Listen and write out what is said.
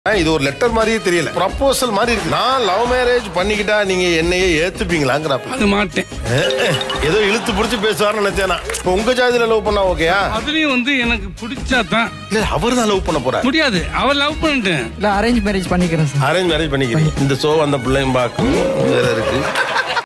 இது ஒரு லெட்டர் மாதிரியே தெரியல, ப்ரப்போசல் மாதிரி இருக்கு. நான் லவ் மேரேஜ் பண்ணிக்கிட்டா நீங்க என்னையே ஏத்துப்பீங்களாங்கிறப்ப அது மாட்டேன். ஏதோ இழுத்து பிடிச்சி பேசுவார்னு நினைச்சேனா. உங்க ஜாதியில லவ் பண்ணா ஓகேயா? அதுலயும் எனக்கு பிடிச்சா தான். இல்ல அவர் தான் லவ் பண்ண போறாரு. முடியாது, அவர் லவ் பண்ணிட்டேன். இல்ல அரேஞ்ச் மேரேஜ் பண்ணிக்கிறேன் சார். அரேஞ்ச் மேரேஜ் பண்ணிக்கிறீங்க. இந்த சோ அந்த பிள்ளையும் பார்க்கணும் வேற இருக்கு.